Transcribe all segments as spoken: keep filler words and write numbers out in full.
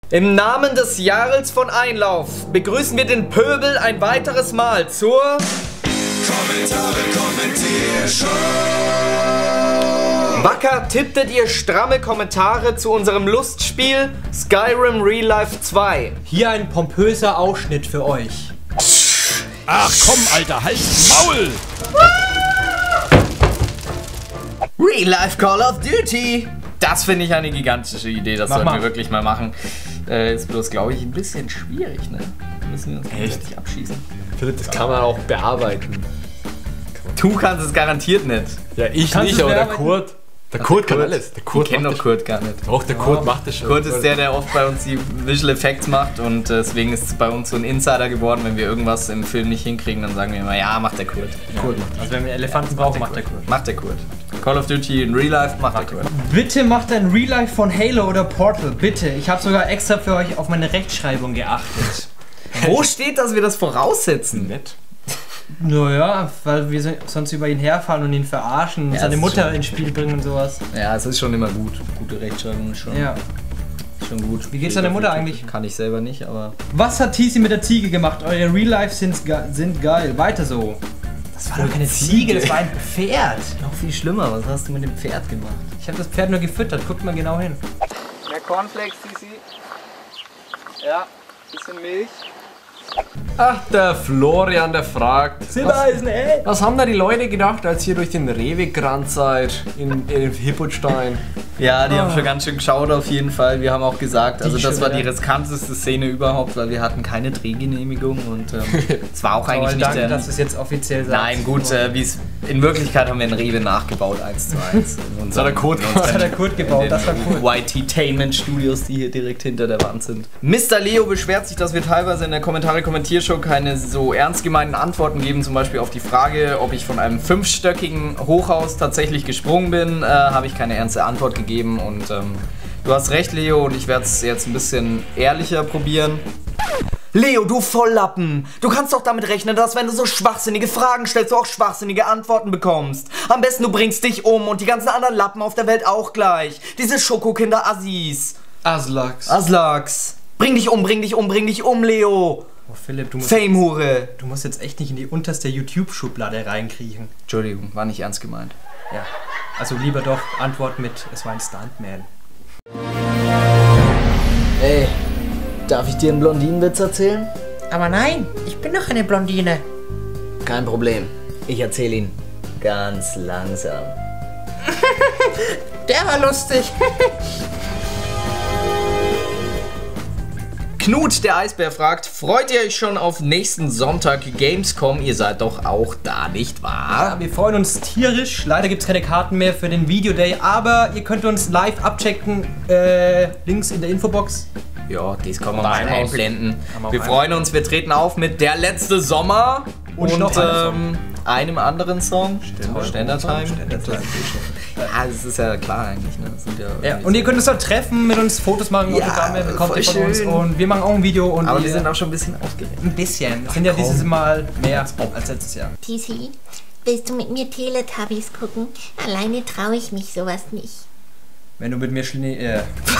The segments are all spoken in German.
Im Namen des Jarls von Einlauf begrüßen wir den Pöbel ein weiteres Mal zur Kommentare Kommentiershow. Wacker tipptet ihr stramme Kommentare zu unserem Lustspiel Skyrim Real Life zwei. Hier ein pompöser Ausschnitt für euch. Ach komm, Alter, halt's Maul! Real Life Call of Duty. Das finde ich eine gigantische Idee, das Mach sollten mal. wir wirklich mal machen. Äh, ist bloß, glaube ich, ein bisschen schwierig, ne? Da müssen wir uns gegenseitig abschießen. Philipp, das kann man auch bearbeiten. Du kannst es garantiert nicht. Ja, ich Kannst nicht, du aber der bearbeiten? Kurt. Der Kurt kann alles. Der Ich Kurt kenne macht doch Kurt gar nicht. das. Doch, der Kurt macht das schon. Kurt ist der, der oft bei uns die Visual Effects macht und deswegen ist es bei uns so ein Insider geworden, wenn wir irgendwas im Film nicht hinkriegen, dann sagen wir immer, ja, macht der Kurt. Kurt macht Also wenn wir Elefanten brauchen, macht der Kurt. Macht der Kurt. Call of Duty in Real Life macht der Kurt. Bitte macht ein Real Life von Halo oder Portal. Bitte. Ich habe sogar extra für euch auf meine Rechtschreibung geachtet. Wo steht, dass wir das voraussetzen? Nett. Naja, weil wir so- sonst über ihn herfahren und ihn verarschen und Ja, seine das ist Mutter schon- ins Spiel bringen und sowas. Ja, es ist schon immer gut. Gute Rechtschreibung ist schon, Ja. schon gut. Wie geht's deiner Mutter eigentlich? Kann ich selber nicht, aber... Was hat T C mit der Ziege gemacht? Eure Real Life sind, ge sind geil. Weiter so. Das war doch keine Ziege, das war ein Pferd. Noch viel schlimmer, was hast du mit dem Pferd gemacht? Ich habe das Pferd nur gefüttert. Guckt mal genau hin. Mehr Cornflakes, Sisi. Ja, bisschen Milch. Ach, der Florian, der fragt. Was, Silbereisen, ey! was haben da die Leute gedacht, als ihr durch den Rewe gerannt seid in, in Hippotstein? Ja, die haben schon ganz schön geschaut auf jeden Fall. Wir haben auch gesagt, also Die das schon war die wieder. riskanteste Szene überhaupt, weil wir hatten keine Drehgenehmigung und ähm, es war auch eigentlich Toll, nicht danke, der... dass du es jetzt offiziell sagst. Nein, gut, äh, wie es in Wirklichkeit haben wir einen Rewe nachgebaut, eins zu eins. Das hat der Kurt gemacht. Das hat der Kurt gebaut, das war cool. Y T-Tainment Studios, die hier direkt hinter der Wand sind. Mister Leo beschwert sich, dass wir teilweise in der Kommentare-Kommentiershow keine so ernst gemeinten Antworten geben, zum Beispiel auf die Frage, ob ich von einem fünfstöckigen Hochhaus tatsächlich gesprungen bin, äh, habe ich keine ernste Antwort gegeben und ähm, du hast recht, Leo, und ich werde es jetzt ein bisschen ehrlicher probieren. Leo, du Volllappen! Du kannst doch damit rechnen, dass wenn du so schwachsinnige Fragen stellst, du auch schwachsinnige Antworten bekommst. Am besten du bringst dich um und die ganzen anderen Lappen auf der Welt auch gleich. Diese Schokokinder-Assis. Aslaks. Aslaks. Bring dich um, bring dich um, bring dich um, Leo. Oh Philipp, du musst, Fame-Hure. du musst jetzt echt nicht in die unterste YouTube-Schublade reinkriechen. Entschuldigung, war nicht ernst gemeint. Ja. Also lieber doch Antwort mit, es war ein Stuntman. Ey, darf ich dir einen Blondinenwitz erzählen? Aber nein, ich bin doch eine Blondine. Kein Problem. Ich erzähle ihn ganz langsam. Der war lustig. Knut, der Eisbär, fragt, freut ihr euch schon auf nächsten Sonntag Gamescom? Ihr seid doch auch da, nicht wahr? Ja, wir freuen uns tierisch. Leider gibt es keine Karten mehr für den Videoday, aber ihr könnt uns live abchecken. Äh, Links in der Infobox. Ja, dies kann man mal Nein. einblenden. man auch Wir freuen uns, wir treten auf mit Der letzte Sommer Und und, noch einem ähm, einem anderen Song. Ständertime. Ständertime. Ja, das ist ja klar eigentlich. Ne? Das sind ja Ja, und ihr könnt uns dort treffen, mit uns Fotos machen, Ja, Autogramme bekommt voll ihr von uns schön. und wir machen auch ein Video und Aber ihr wir sind auch schon ein bisschen aufgeregt. ein bisschen. Wir sind ja dieses Mal mehr als letztes Jahr. T C, willst du mit mir Teletubbies gucken? Alleine traue ich mich sowas nicht. Wenn du mit mir Schnee, äh,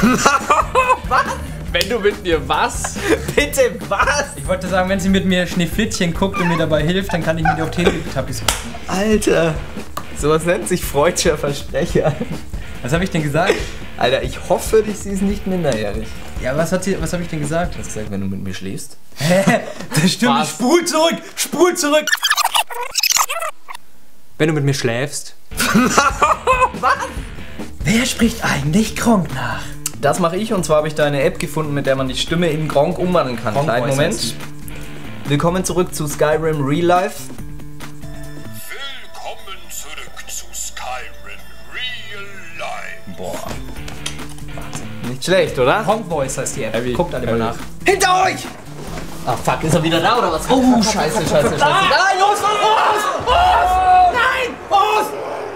Wenn du mit mir was? Bitte, was? ich wollte sagen, wenn sie mit mir Schneeflittchen guckt und mir dabei hilft, dann kann ich mit ihr auch Teletubbies gucken. Alter, sowas nennt sich freudscher Versprecher. Was habe ich denn gesagt? Alter, ich hoffe, sie ist nicht minderjährig. Ja, was hat sie, was habe ich denn gesagt? Du hast gesagt, wenn du mit mir schläfst. Das stimmt. Was? Spul zurück! Spul zurück! Wenn du mit mir schläfst. Was? Wer spricht eigentlich Gronk nach? Das mache ich und zwar habe ich da eine App gefunden, mit der man die Stimme in Gronk umwandeln kann. Gronk Kleinen Voice Moment. heißt Willkommen zurück zu Skyrim Real Life. Willkommen zurück zu Skyrim Real Life. Boah. Nicht schlecht, oder? Gronk Voice heißt die App. Heavy. Guckt alle mal Heavy. nach. Hinter euch! Ah fuck, ist er wieder da oder was? Oh, scheiße, scheiße, scheiße. Nein, los, los, los! Los! Nein! Los!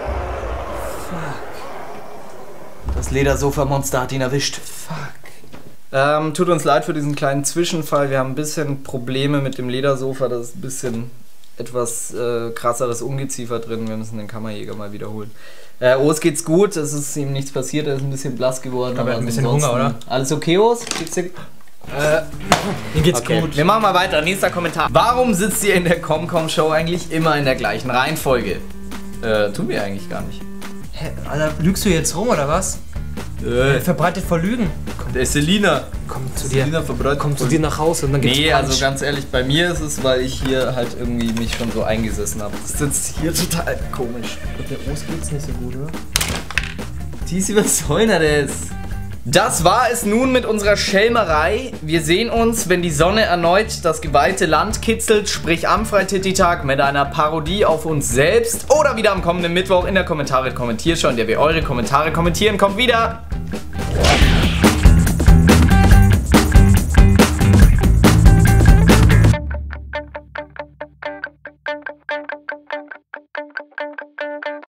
Das Ledersofa-Monster hat ihn erwischt. Fuck. Ähm, tut uns leid für diesen kleinen Zwischenfall. Wir haben ein bisschen Probleme mit dem Ledersofa. Das ist ein bisschen etwas äh, krasseres Ungeziefer drin. Wir müssen den Kammerjäger mal wiederholen. Äh, Os geht's gut, es ist ihm nichts passiert, er ist ein bisschen blass geworden. Aber er hat ein bisschen Hunger, oder? Alles okay, Os? Geht's dir? Äh, mir geht's okay. gut. Wir machen mal weiter. Nächster Kommentar. Warum sitzt ihr in der ComCom-Show eigentlich immer in der gleichen Reihenfolge? Äh, tun wir eigentlich gar nicht. Hä, Alter, lügst du jetzt rum, oder was? Äh, Verbreitet vor Lügen. der ist Selina. Komm zu Selina dir. verbreitet. Komm zu dir nach Hause und dann gibt's Nee, Punch. also ganz ehrlich, bei mir ist es, weil ich hier halt irgendwie mich schon so eingesessen habe. Das sitzt hier total komisch. Der Os geht's nicht so gut, oder? Tisi, was soll denn das? Das war es nun mit unserer Schelmerei. Wir sehen uns, wenn die Sonne erneut das geweihte Land kitzelt, sprich am Freititti-Tag mit einer Parodie auf uns selbst oder wieder am kommenden Mittwoch in der Kommentare-Kommentiershow, in der wir eure Kommentare kommentieren. Kommt wieder!